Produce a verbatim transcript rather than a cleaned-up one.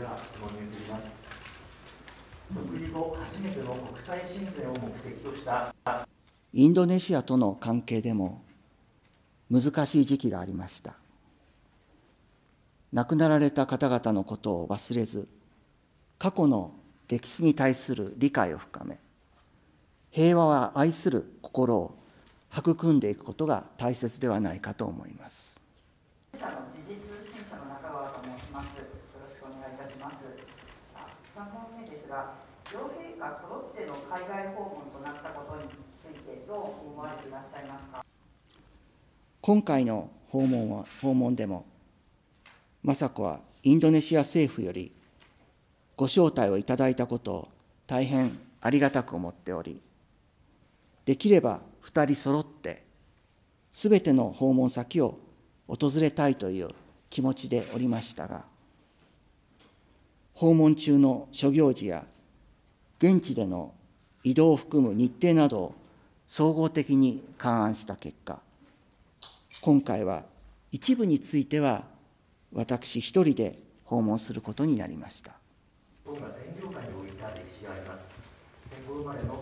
は質問に移ります。即位後初めての国際親善を目的としたインドネシアとの関係でも難しい時期がありました。亡くなられた方々のことを忘れず、過去の歴史に対する理解を深め、平和は愛する心を育んでいくことが大切ではないかと思います。 社の時事通信社の中川と申します。よろしくお願いいたします。さん問目ですが、両陛下揃っての海外訪問となったことについてどう思われていらっしゃいますか。 今回の訪問は訪問でも、雅子はインドネシア政府よりご招待をいただいたことを大変ありがたく思っており、できればふたり揃ってすべての訪問先を訪れたいという気持ちでおりましたが、訪問中の諸行事や現地での移動を含む日程などを総合的に勘案した結果、今回は一部については私一人で訪問することになりました。 日本が占領下に置いた歴史があります。戦後生まれの